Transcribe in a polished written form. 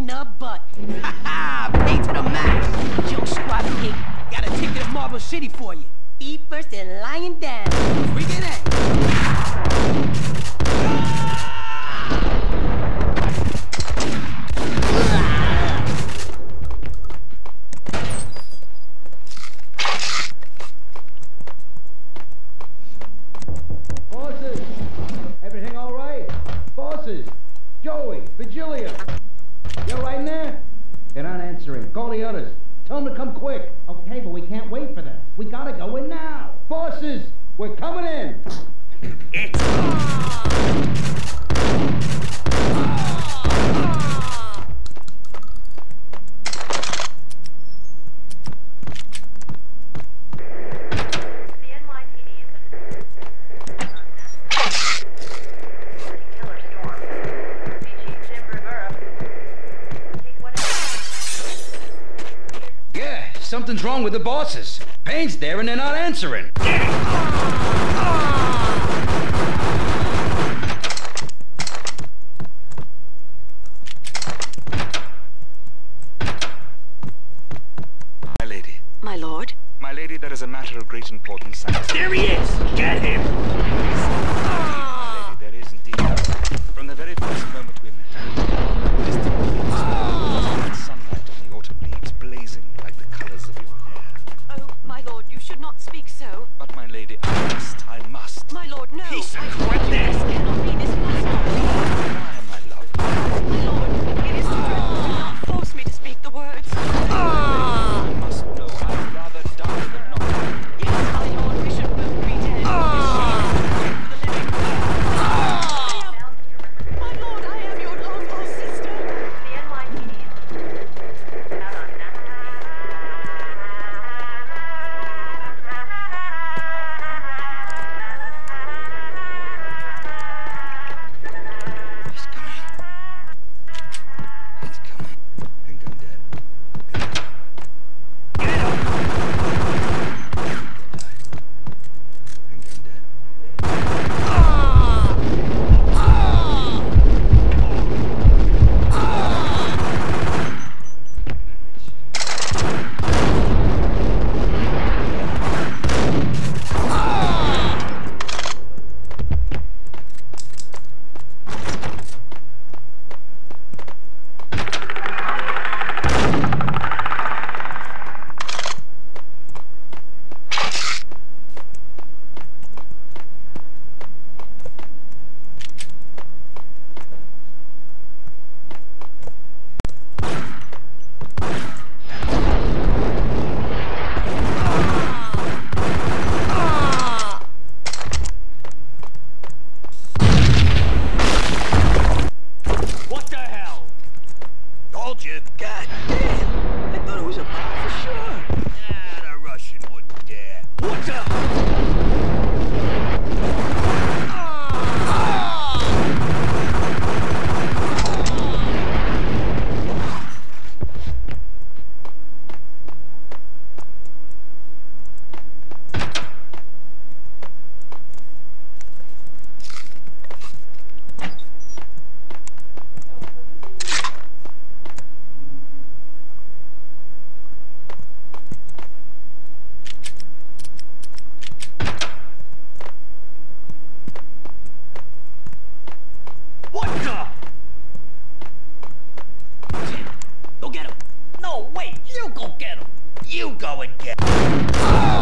the butt. Ha ha! Pay to the max. Joe Squad Pig. Got a ticket to Marble City for you. Feet first and lying down. Bring it in. Bosses! Everything all right? Bosses! Joey! Vigilia! You all right in there? They're not answering. Call the others. Tell them to come quick. Okay, but we can't wait for them. We gotta go in now. Bosses! We're coming in! It's Something's wrong with the bosses. Payne's there and they're not answering. My lady. My lord? My lady, there is a matter of great importance. there he is! Get him! My lady, there is indeed. From the very first moment we met, sunlight on the autumn leaves blazing like the colors of your hair. Oh, my lord, you should not speak so. But my lady, I must. My lord, no. Piece of crap This there! cannot be. This must not be. Why, my love? My lord, it is true. Do not force me to speak the words. I must know. I'd rather die than not. Yes, my lord, we should both be dead. The living. My lord, I am your long-lost sister. The NYPD. He's coming. He's coming. Think I'm dead. Get him! Think I'm dead. What the hell? Told you. God damn! I thought it was a bomb for sure. Ah, the Russian wouldn't dare. What the? What the? Tim, go get him. No, wait, you go get him. You go and get him.